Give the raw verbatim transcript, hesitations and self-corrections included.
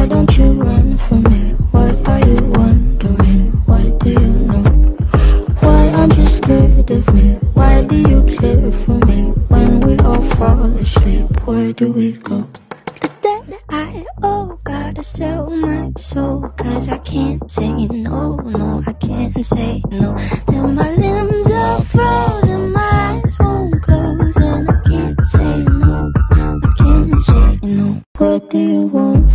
don't you run from me? What are you wondering? What do you know? Why aren't you scared of me? Why do you care for me? When we all fall asleep, where do we go? The debt I owe, gotta sell my soul, cause I can't say no, no, I can't say no. Then my limbs are frozen, my eyes won't close, and I can't say no, I can't say no. What do you want?